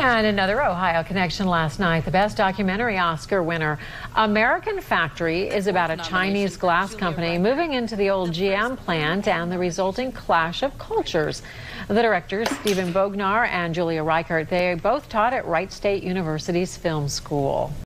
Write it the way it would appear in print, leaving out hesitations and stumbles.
And another Ohio connection last night. The Best Documentary Oscar winner, American Factory, is about a Chinese glass company moving into the old GM plant and the resulting clash of cultures. The directors, Stephen Bognar and Julia Reichert, they both taught at Wright State University's film school.